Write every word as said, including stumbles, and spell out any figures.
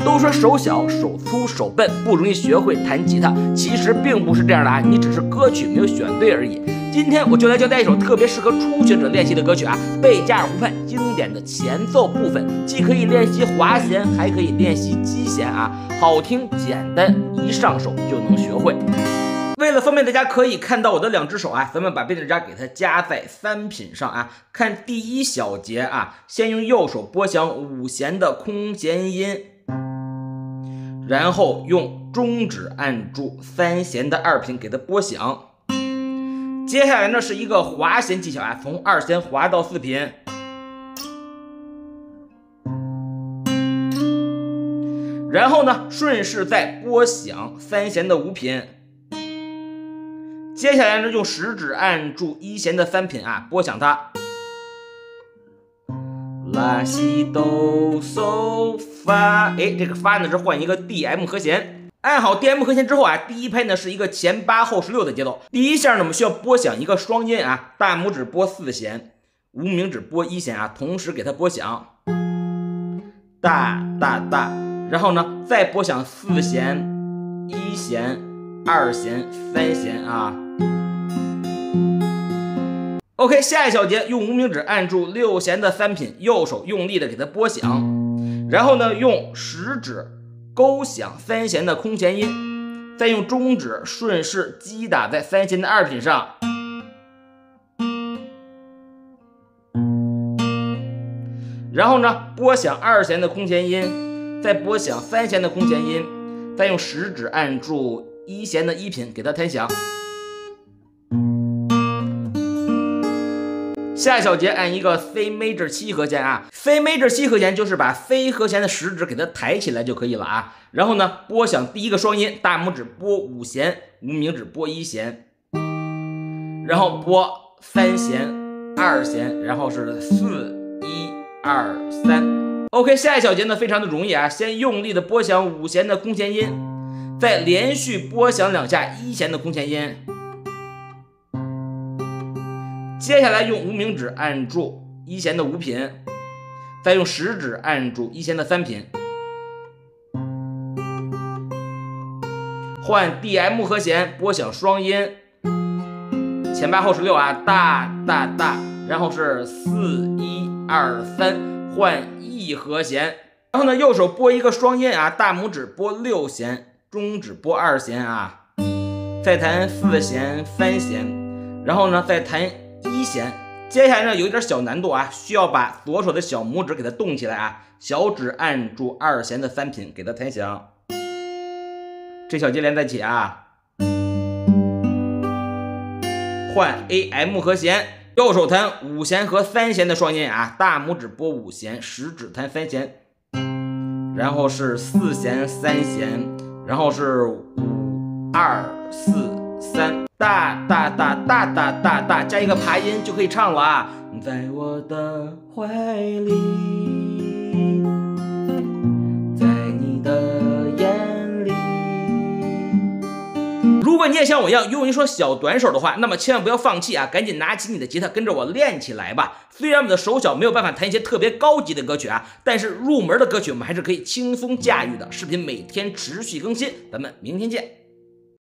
都说手小、手粗、手笨，不容易学会弹吉他，其实并不是这样的啊，你只是歌曲没有选对而已。今天我就来教大家一首特别适合初学者练习的歌曲啊，《贝加尔湖畔》经典的前奏部分，既可以练习滑弦，还可以练习击弦啊，好听简单，一上手就能学会。为了方便大家可以看到我的两只手啊，咱们把贝吉尔给它夹在三品上啊。看第一小节啊，先用右手拨响五弦的空弦音，然后用中指按住三弦的二品给它拨响。接下来呢是一个滑弦技巧啊，从二弦滑到四品，然后呢顺势再拨响三弦的五品。接下来呢，用食指按住一弦的三品啊，拨响它。拉西哆嗦发，哎，这个发呢是换一个 D M 和弦。按好 D M 和弦之后啊，第一拍呢是一个前八后十六的节奏。第一下呢，我们需要拨响一个双音啊，大拇指拨四弦，无名指拨一弦啊，同时给它拨响，大大大，然后呢再拨响四弦、一弦、二弦、三弦啊。OK， 下一小节用无名指按住六弦的三品，右手用力的给它拨响，然后呢用食指勾响三弦的空弦音，再用中指顺势击打在三弦的二品上，然后呢拨响二弦的空弦音，再拨响三弦的空弦音，再用食指按住一弦的一品给它弹响。下小节按一个 C major 七和弦啊 ，C major 七和弦就是把 C 和弦的食指给它抬起来就可以了啊。然后呢，拨响第一个双音，大拇指拨五弦，无名指拨一弦，然后拨三弦、二弦，然后是四一二三。OK， 下一小节呢非常的容易啊，先用力的拨响五弦的空弦音，再连续拨响两下一弦的空弦音。接下来用无名指按住一弦的五品，再用食指按住一弦的三品，换 D M 和弦，拨响双音，前八后十六啊，大大大，然后是四一二三，换 E 和弦，然后呢右手拨一个双音啊，大拇指拨六弦，中指拨二弦啊，再弹四弦、三弦，然后呢再弹一弦。接下来呢有一点小难度啊，需要把左手的小拇指给它动起来啊，小指按住二弦的三品给它弹响。这小节连在一起啊，换 A M 和弦，右手弹五弦和三弦的双音啊，大拇指拨五弦，食指弹三弦，然后是四弦、三弦，然后是五二四三。大大大大大大大加一个爬音就可以唱了啊！在我的怀里，在你的眼里。如果你也像我一样拥有一双小短手的话，那么千万不要放弃啊！赶紧拿起你的吉他，跟着我练起来吧！虽然我们的手小没有办法弹一些特别高级的歌曲啊，但是入门的歌曲我们还是可以轻松驾驭的。视频每天持续更新，咱们明天见。